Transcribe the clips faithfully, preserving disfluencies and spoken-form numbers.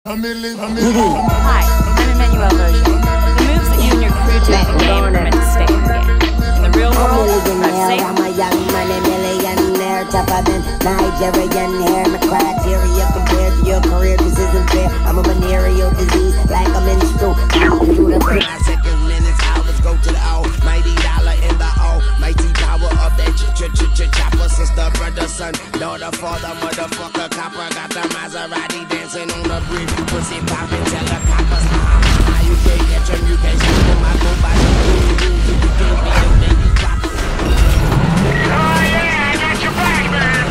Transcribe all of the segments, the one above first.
Hi, I'm Emmanuel Roger. The moves that you and your crew do in the game are meant to stay in the game. In the real world, I've seen. I'm a young money millionaire, tougher than Nigerian hair. My criteria compared to your career, this isn't fair. I'm a venereal disease, like a minstrel. Five seconds, minutes, hours, go to the almighty dollar in the almighty power of that ch-ch-ch-chopper. Sister, brother, son, daughter, father, motherfucker, copper. Got the Maserati dancing on the bridge. Pussy poppin', tell the coppers, ah, you can't catch him, you can't shoot him. I go by the rules, you can't be a baby pop. Oh yeah, I got your back, man.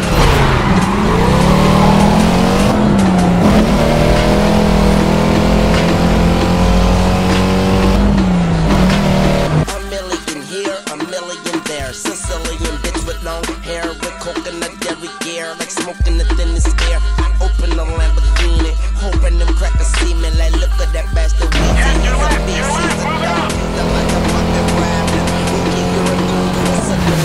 A million here, a million there. Sicilian bitch with long hair, with coconut dairy gear, like smoking the thinnest air. I open the Lamborghini, hoping them crackers see me. Like, look at that bastard. We see you a beast, he's a dog. The motherfucking rabbit. Who keep you removed with a sucker?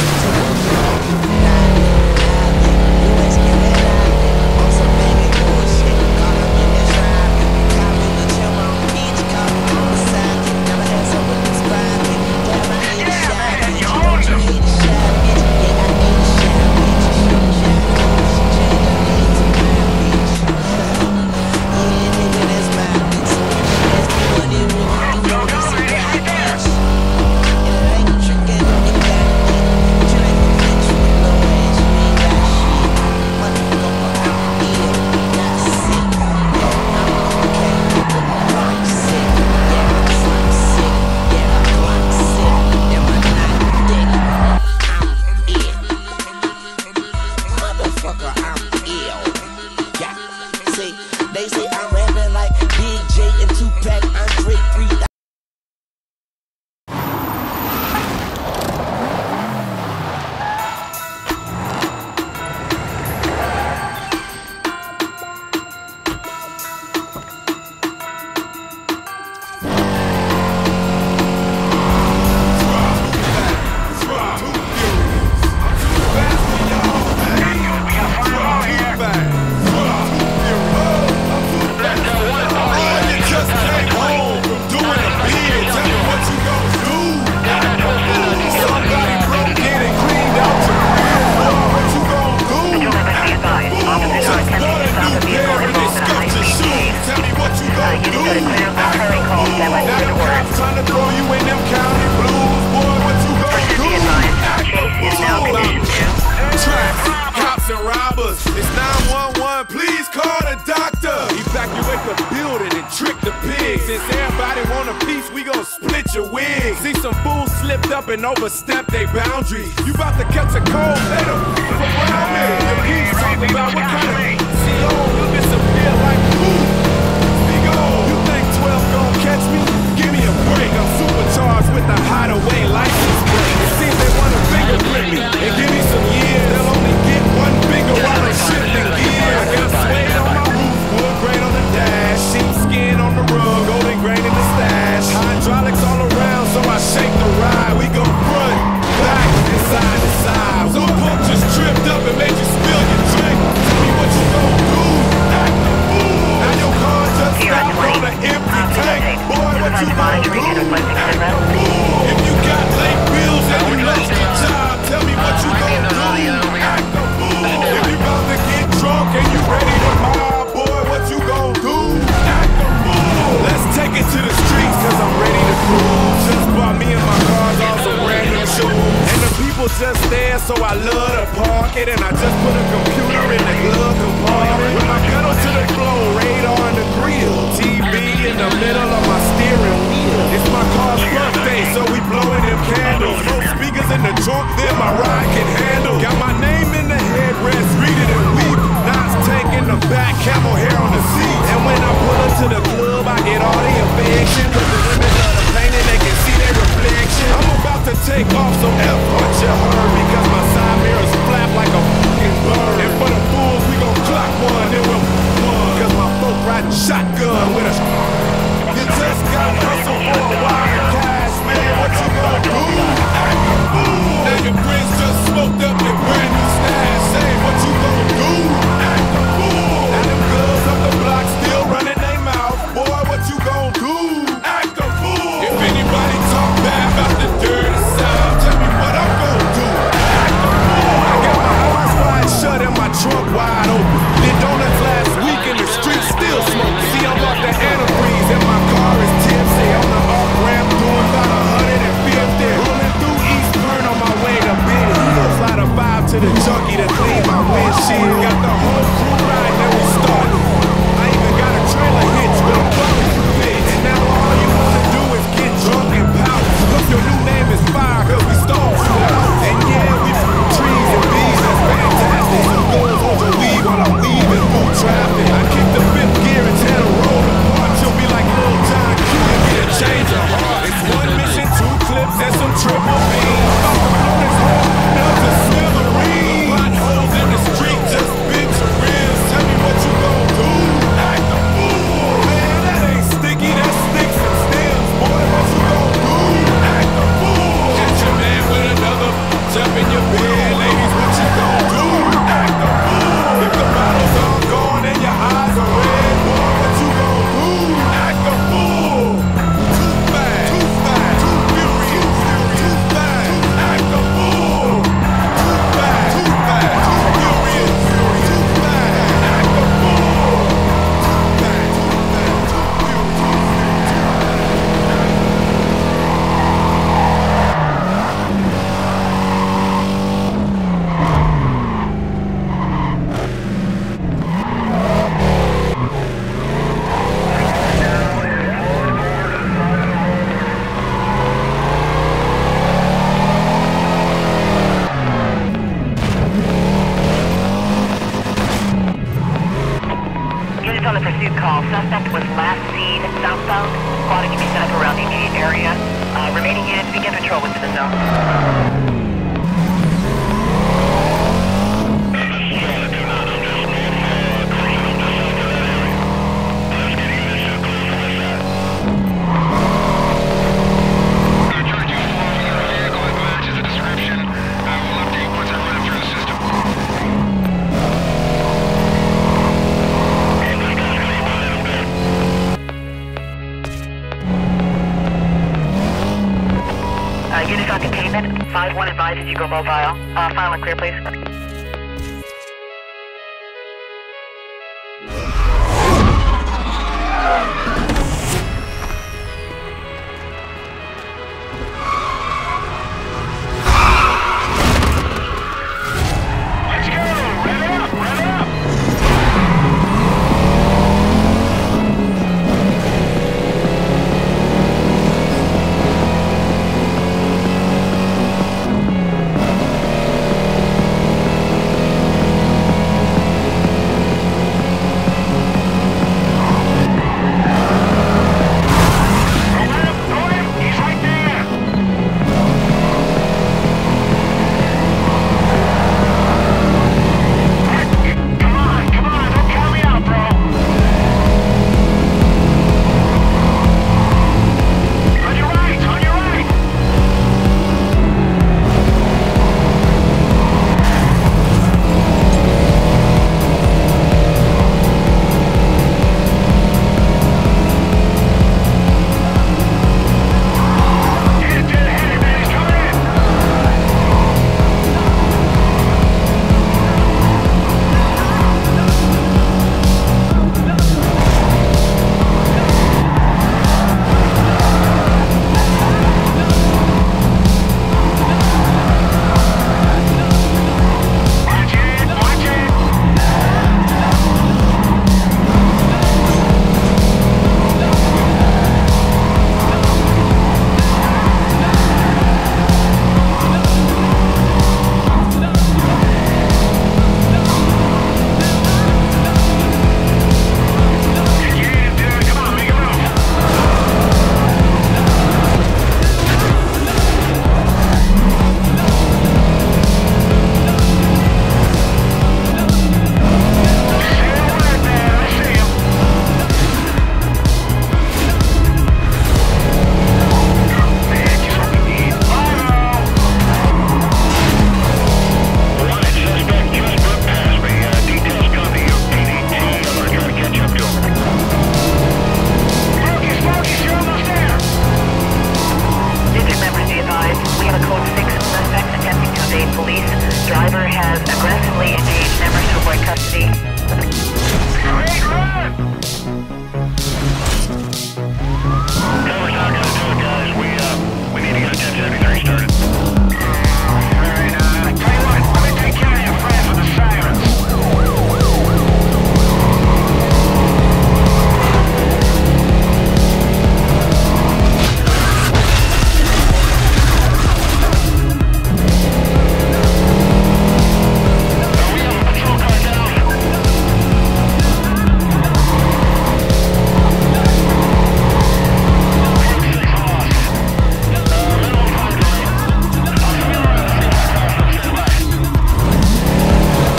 You ain't scared that on some baby bullshit. Caught up in this ride. Caught me the chill on beach. Caught me on the side. Never had someone describe me. Damn, I hate a shy bitch. Don't you hate a shy bitch? Yeah, I hate a shy bitch. Shy bitch. Jada needs a bad bitch. Yeah, nigga, that's my bitch. That's the one that really do all this and that bitch. And it ain't trickin' on the back bitch. You ain't a bitch with no ass. You ain't got shit. Motherfucker, I'm ill. Not sick. No, I'm okay. I'm sick. Yeah, I'm sick. Yeah, I'm sick. Am I not dick? I'm ill. Motherfucker, I'm ill. Yeah. See, they say I'm rapping like Big J and Tupac, Andre three thousand. And overstep their boundaries. You about to catch a cold, let them around me. The piece talk about what kind of C O you'll disappear like poof. Speak on. You think twelve gon' catch me? Give me a break. I'm supercharged with the hideaway license plate. It seems they wanna fingerprint me and give me some years. They'll only get one finger while I'm shifting gears. I got suede on my roof, wood grain on the dash, sheepskin on the rug, golden grain in the stash. Hydraulics all around, so I shake the ride. We go front, back, and side to side. Some punk just tripped up and made you spill your drink. Tell me what you gon' do. Act the fool. Now your car just stopped on an empty tank. Boy, what you gon' do? Act the fool. If you got late bills and you lost your job, tell me what you gon' do. Act the fool. If you about to get drunk and you ready to mob, boy, what you gon' do? Act the fool. Let's take it to the streets, cause I'm ready to cruise. Just bought me and my cars on some brand new shoes. And the people just there, so I love to park it. And I just put a computer in the glove compartment. With my pedal to the floor, radar in the grill, T V in the middle of my steering wheel. It's my car's birthday, so we blowing them candles. No speakers in the trunk, then my ride can handle. Got my name in the headrest, read it and weep. Nas tank in the back, camel hair on the seat. And when I pull up to the club, I get all the affection. With the women love the pain and they can see their reflection. I'm about to take off, so F what you heard. Because my side mirrors flap like a fucking bird. And for the fools, we gon' clock one, then we'll one. Cause my folk riding shotgun with a. You just got hustle for a while and cash, man. What you gon' do? Act a fool. Now your friends just smoked up your brand new stash. Say what you gon' do? Act a fool. Now them girls up the block still running they mouth. was last seen southbound. Squad can be set up around the immediate area. Uh, remaining units begin patrol within the zone. Units on containment, five one advises you go mobile. Uh, final and clear, please.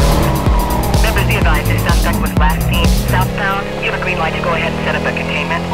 Southbound, you have a green light to go ahead and set up a containment.